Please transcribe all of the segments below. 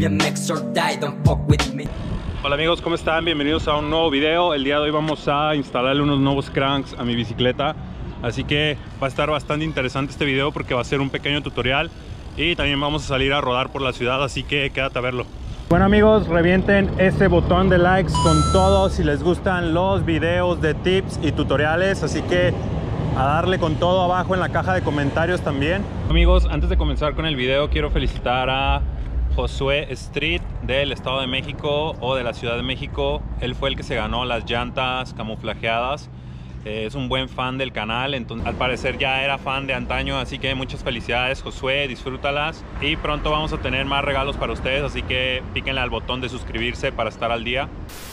BMX or die, don't fuck with me. Hola amigos, ¿cómo están? Bienvenidos a un nuevo video. El día de hoy vamos a instalarle unos nuevos cranks a mi bicicleta. Así que va a estar bastante interesante este video porque va a ser un pequeño tutorial. Y también vamos a salir a rodar por la ciudad, así que quédate a verlo. Bueno amigos, revienten ese botón de likes con todo si les gustan los videos de tips y tutoriales. Así que a darle con todo abajo en la caja de comentarios también. Amigos, antes de comenzar con el video quiero felicitar a Josué Street del Estado de México o de la Ciudad de México. Él fue el que se ganó las llantas camuflajeadas. Es un buen fan del canal, entonces al parecer ya era fan de antaño, así que muchas felicidades Josué, disfrútalas y pronto vamos a tener más regalos para ustedes, así que píquenle al botón de suscribirse para estar al día.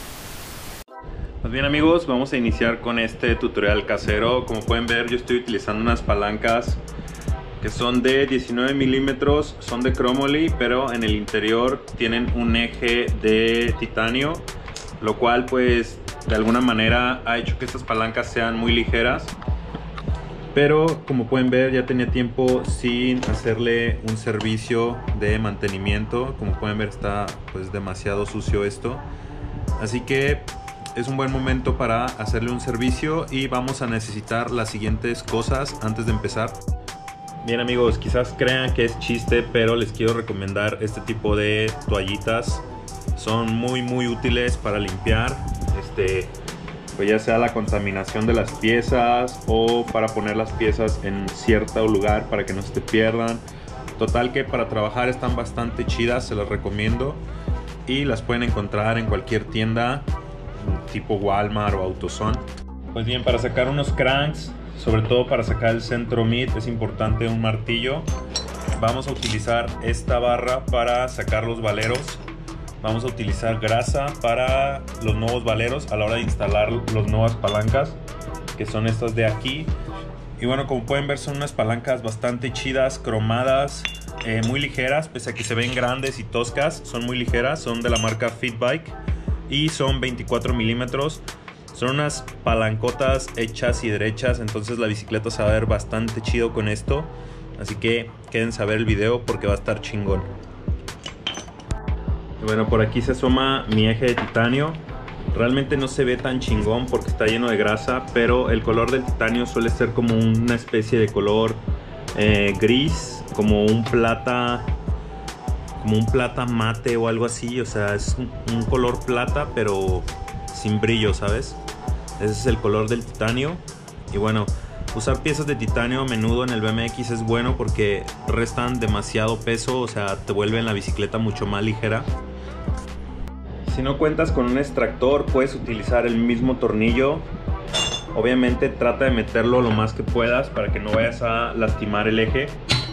Pues bien amigos, vamos a iniciar con este tutorial casero. Como pueden ver, yo estoy utilizando unas palancas que son de 19 milímetros, son de Chromoly, pero en el interior tienen un eje de titanio, lo cual pues de alguna manera ha hecho que estas palancas sean muy ligeras. Pero como pueden ver, ya tenía tiempo sin hacerle un servicio de mantenimiento. Como pueden ver, está pues demasiado sucio esto, así que es un buen momento para hacerle un servicio y vamos a necesitar las siguientes cosas antes de empezar. Bien amigos, quizás crean que es chiste, pero les quiero recomendar este tipo de toallitas. Son muy útiles para limpiar pues ya sea la contaminación de las piezas o para poner las piezas en cierto lugar para que no se te pierdan. Total que para trabajar están bastante chidas, se las recomiendo y las pueden encontrar en cualquier tienda tipo Walmart o AutoZone. Pues bien, para sacar unos cranks, sobre todo para sacar el centro mid, es importante un martillo. Vamos a utilizar esta barra para sacar los valeros. Vamos a utilizar grasa para los nuevos valeros a la hora de instalar las nuevas palancas, que son estas de aquí. Y bueno, como pueden ver, son unas palancas bastante chidas, cromadas, muy ligeras, pese a que se ven grandes y toscas, son muy ligeras, son de la marca Fitbike y son 24 milímetros. Son unas palancotas hechas y derechas, entonces la bicicleta se va a ver bastante chido con esto. Así que quédense a ver el video porque va a estar chingón. Bueno, por aquí se asoma mi eje de titanio. Realmente no se ve tan chingón porque está lleno de grasa, pero el color del titanio suele ser como una especie de color gris, como un plata mate o algo así. O sea, es un color plata pero sin brillo, ¿sabes? Ese es el color del titanio. Y bueno, usar piezas de titanio a menudo en el BMX es bueno porque restan demasiado peso, o sea, te vuelven la bicicleta mucho más ligera. Si no cuentas con un extractor, puedes utilizar el mismo tornillo. Obviamente trata de meterlo lo más que puedas para que no vayas a lastimar el eje.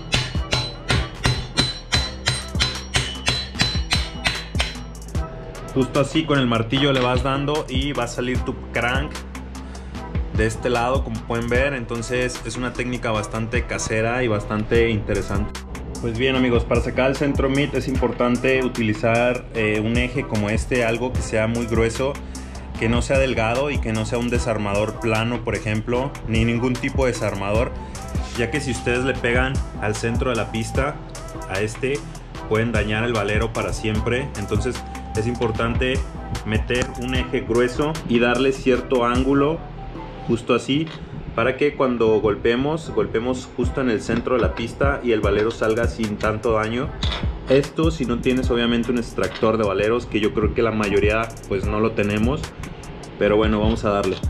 Justo así con el martillo le vas dando y va a salir tu crank de este lado, como pueden ver. Entonces es una técnica bastante casera y bastante interesante. Pues bien amigos, para sacar el centro mid es importante utilizar un eje como este, algo que sea muy grueso, que no sea delgado y que no sea un desarmador plano, por ejemplo, ni ningún tipo de desarmador, ya que si ustedes le pegan al centro de la pista, a este, pueden dañar el valero para siempre. Entonces es importante meter un eje grueso y darle cierto ángulo, justo así, para que cuando golpeemos justo en el centro de la pista y el valero salga sin tanto daño. Esto si no tienes obviamente un extractor de valeros, que yo creo que la mayoría pues no lo tenemos, pero bueno, vamos a darle.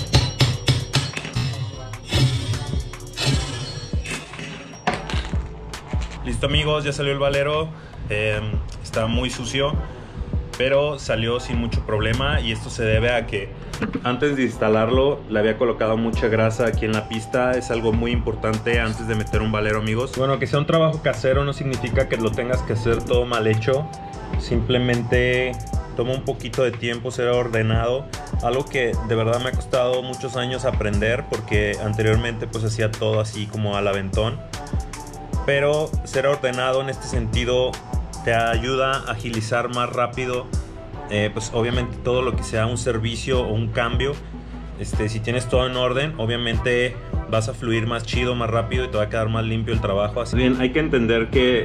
Listo amigos, ya salió el valero. Está muy sucio, pero salió sin mucho problema, y esto se debe a que antes de instalarlo le había colocado mucha grasa aquí en la pista. Es algo muy importante antes de meter un valero amigos. Bueno, que sea un trabajo casero no significa que lo tengas que hacer todo mal hecho. Simplemente toma un poquito de tiempo ser ordenado, algo que de verdad me ha costado muchos años aprender porque anteriormente pues hacía todo así como al aventón. Pero ser ordenado en este sentido te ayuda a agilizar más rápido pues obviamente todo lo que sea un servicio o un cambio. Si tienes todo en orden, obviamente vas a fluir más chido, más rápido, y te va a quedar más limpio el trabajo. Así bien, hay que entender que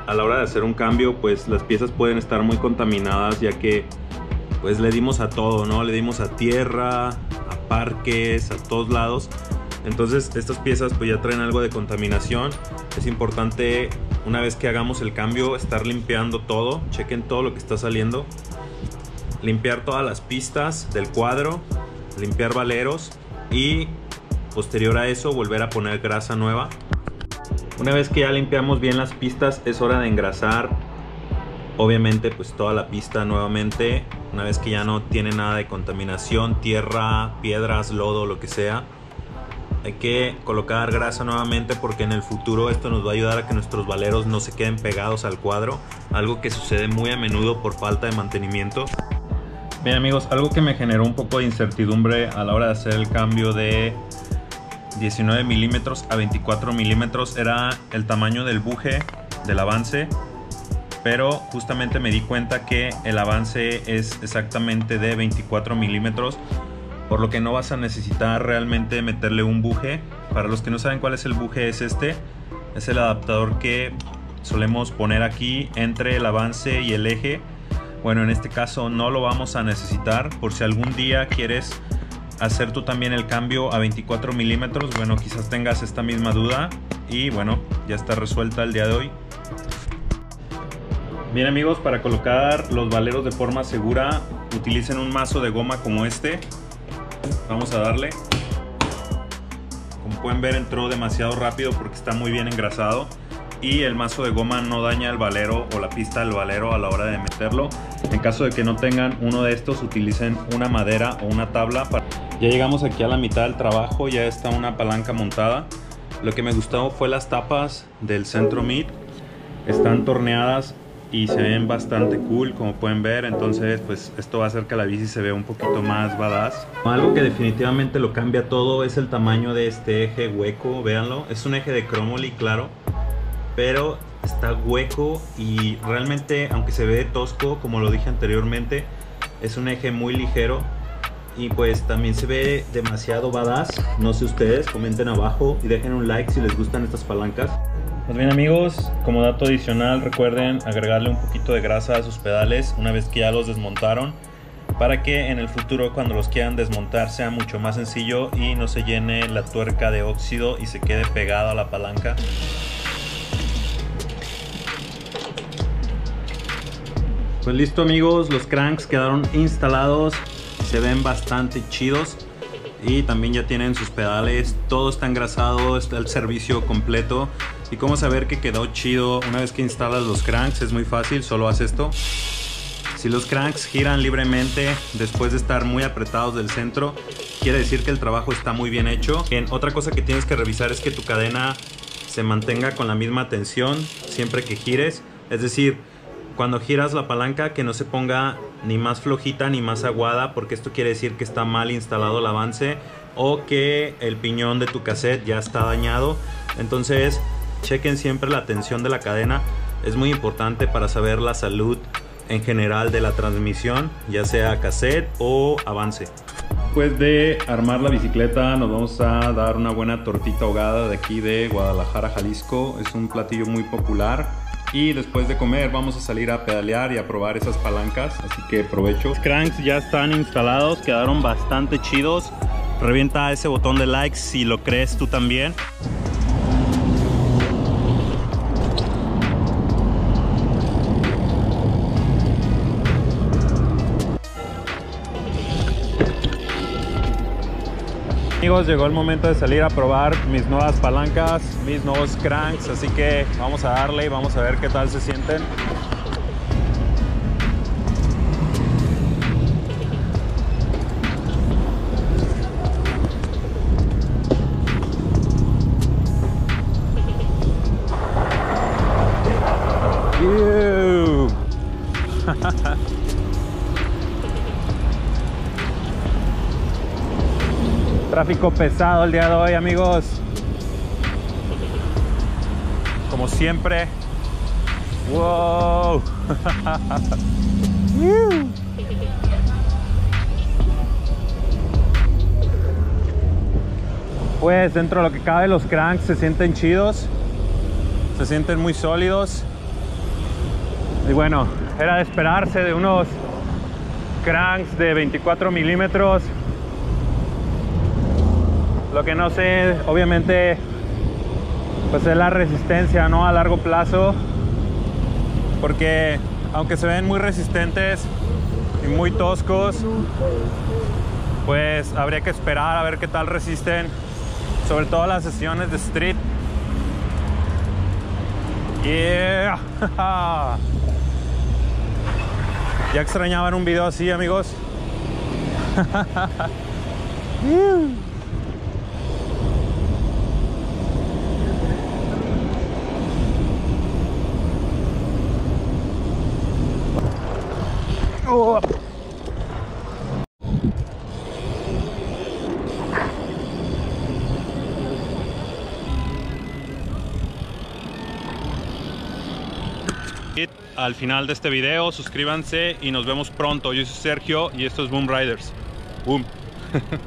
a la hora de hacer un cambio, pues las piezas pueden estar muy contaminadas, ya que pues le dimos a todo, ¿no? Le dimos a tierra, a parques, a todos lados. Entonces estas piezas pues ya traen algo de contaminación. Es importante, una vez que hagamos el cambio, estar limpiando todo. Chequen todo lo que está saliendo. Limpiar todas las pistas del cuadro, limpiar valeros y posterior a eso volver a poner grasa nueva. Una vez que ya limpiamos bien las pistas, es hora de engrasar obviamente pues toda la pista nuevamente. Una vez que ya no tiene nada de contaminación, tierra, piedras, lodo, lo que sea, hay que colocar grasa nuevamente, porque en el futuro esto nos va a ayudar a que nuestros valeros no se queden pegados al cuadro, algo que sucede muy a menudo por falta de mantenimiento. Bien amigos, algo que me generó un poco de incertidumbre a la hora de hacer el cambio de 19 milímetros a 24 milímetros era el tamaño del buje del avance, pero justamente me di cuenta que el avance es exactamente de 24 milímetros, por lo que no vas a necesitar realmente meterle un buje. Para los que no saben cuál es el buje, es el adaptador que solemos poner aquí entre el avance y el eje. Bueno, en este caso no lo vamos a necesitar. Por si algún día quieres hacer tú también el cambio a 24 milímetros, bueno, quizás tengas esta misma duda, y bueno, ya está resuelta el día de hoy. Bien amigos, para colocar los valeros de forma segura, utilicen un mazo de goma como este. Vamos a darle. Como pueden ver, entró demasiado rápido porque está muy bien engrasado, y el mazo de goma no daña el valero o la pista del valero a la hora de meterlo. En caso de que no tengan uno de estos, utilicen una madera o una tabla. Ya llegamos aquí a la mitad del trabajo, ya está una palanca montada. Lo que me gustó fue las tapas del centro mid, están torneadas y se ven bastante cool, como pueden ver. Entonces pues esto va a hacer que la bici se vea un poquito más badass. Algo que definitivamente lo cambia todo es el tamaño de este eje hueco. Véanlo, es un eje de Chromoly, claro, pero está hueco y realmente, aunque se ve tosco, como lo dije anteriormente, es un eje muy ligero y pues también se ve demasiado badass. No sé ustedes, comenten abajo y dejen un like si les gustan estas palancas. Pues bien amigos, como dato adicional, recuerden agregarle un poquito de grasa a sus pedales una vez que ya los desmontaron, para que en el futuro, cuando los quieran desmontar, sea mucho más sencillo y no se llene la tuerca de óxido y se quede pegado a la palanca. Pues listo amigos, los cranks quedaron instalados, se ven bastante chidos y también ya tienen sus pedales, todo está engrasado, está el servicio completo. Y cómo saber que quedó chido una vez que instalas los cranks, es muy fácil, solo haz esto. Si los cranks giran libremente después de estar muy apretados del centro, quiere decir que el trabajo está muy bien hecho. Otra cosa que tienes que revisar es que tu cadena se mantenga con la misma tensión siempre que gires, es decir, cuando giras la palanca, que no se ponga ni más flojita ni más aguada, porque esto quiere decir que está mal instalado el avance o que el piñón de tu cassette ya está dañado. Entonces chequen siempre la tensión de la cadena, es muy importante para saber la salud en general de la transmisión, ya sea cassette o avance. Después de armar la bicicleta, nos vamos a dar una buena tortita ahogada de aquí de Guadalajara, Jalisco. Es un platillo muy popular. Y después de comer vamos a salir a pedalear y a probar esas palancas, así que provecho. Los cranks ya están instalados, quedaron bastante chidos. Revienta ese botón de like si lo crees tú también. Amigos, llegó el momento de salir a probar mis nuevas palancas, mis nuevos cranks, así que vamos a darle y vamos a ver qué tal se sienten. Tráfico pesado el día de hoy, amigos. Como siempre. Wow. Pues dentro de lo que cabe, los cranks se sienten chidos, se sienten muy sólidos. Y bueno, era de esperarse de unos cranks de 24 milímetros. Lo que no sé, obviamente, pues es la resistencia, ¿no? A largo plazo. Porque aunque se ven muy resistentes y muy toscos, pues habría que esperar a ver qué tal resisten, sobre todo las sesiones de street. Yeah. Ya extrañaban un video así, amigos. Oh. Al final de este video, suscríbanse y nos vemos pronto. Yo soy Sergio y esto es Boom Riders. Boom.